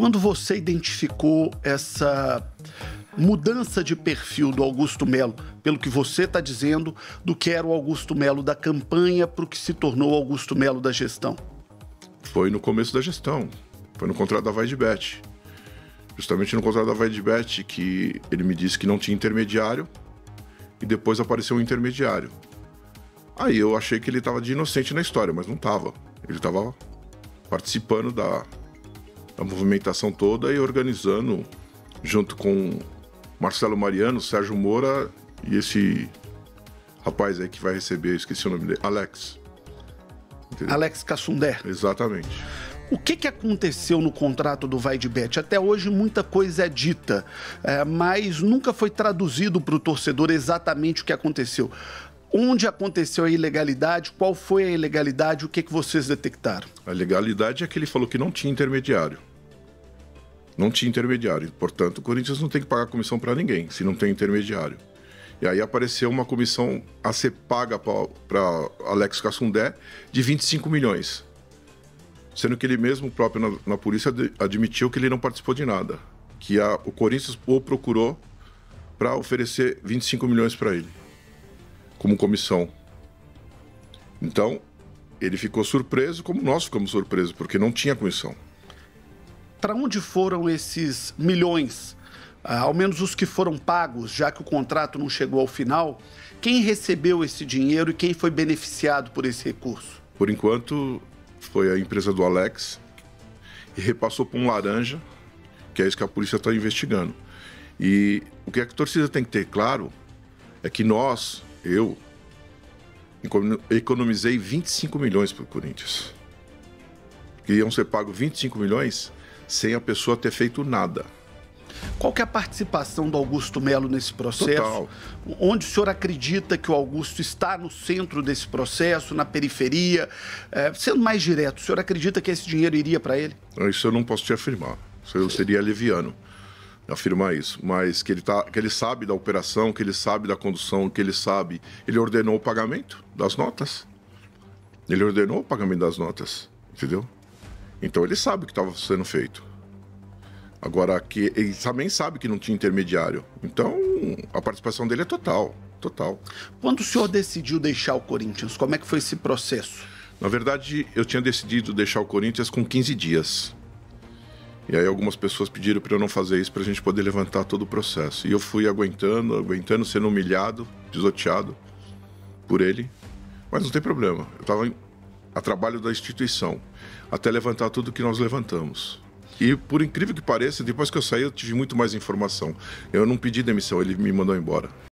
Quando você identificou essa mudança de perfil do Augusto Melo, pelo que você está dizendo, do que era o Augusto Melo da campanha para o que se tornou o Augusto Melo da gestão? Foi no começo da gestão, foi no contrato da VaideBet. Justamente no contrato da VaideBet que ele me disse que não tinha intermediário e depois apareceu um intermediário. Aí eu achei que ele estava de inocente na história, mas não estava. Ele estava participando da movimentação toda e organizando, junto com Marcelo Mariano, Sérgio Moura e esse rapaz aí que vai receber, esqueci o nome dele, Alex. Entendeu? Alex Cassundé. Exatamente. O que aconteceu no contrato do VaideBet? Até hoje muita coisa é dita, mas nunca foi traduzido para o torcedor exatamente o que aconteceu. Onde aconteceu a ilegalidade? Qual foi a ilegalidade? O que vocês detectaram? A legalidade é que ele falou que não tinha intermediário. Não tinha intermediário. Portanto, o Corinthians não tem que pagar comissão para ninguém, se não tem intermediário. E aí apareceu uma comissão a ser paga para Alex Cassundé de 25 milhões. Sendo que ele mesmo próprio na polícia admitiu que ele não participou de nada. Que o Corinthians o procurou para oferecer 25 milhões para ele, como comissão. Então, ele ficou surpreso, como nós ficamos surpresos, porque não tinha comissão. Para onde foram esses milhões? Ao menos os que foram pagos, já que o contrato não chegou ao final. Quem recebeu esse dinheiro e quem foi beneficiado por esse recurso? Por enquanto, foi a empresa do Alex e repassou para um laranja, que é isso que a polícia está investigando. E o que a torcida tem que ter claro é que eu economizei 25 milhões para o Corinthians. Que iam ser pagos 25 milhões sem a pessoa ter feito nada. Qual que é a participação do Augusto Melo nesse processo? Total. Onde o senhor acredita que o Augusto está no centro desse processo, na periferia? Sendo mais direto, o senhor acredita que esse dinheiro iria para ele? Isso eu não posso te afirmar. Eu seria leviano afirmar isso. Mas que ele sabe da operação, que ele sabe da condução, que ele sabe... Ele ordenou o pagamento das notas. Ele ordenou o pagamento das notas, entendeu? Então ele sabe o que estava sendo feito. Agora, que ele também sabe que não tinha intermediário. Então, a participação dele é total. Quando o senhor decidiu deixar o Corinthians, como é que foi esse processo? Na verdade, eu tinha decidido deixar o Corinthians com 15 dias. E aí algumas pessoas pediram para eu não fazer isso para a gente poder levantar todo o processo. E eu fui aguentando, sendo humilhado, pisoteado por ele. Mas não tem problema. Eu estava a trabalho da instituição, até levantar tudo que nós levantamos. E, por incrível que pareça, depois que eu saí, eu tive muito mais informação. Eu não pedi demissão, ele me mandou embora.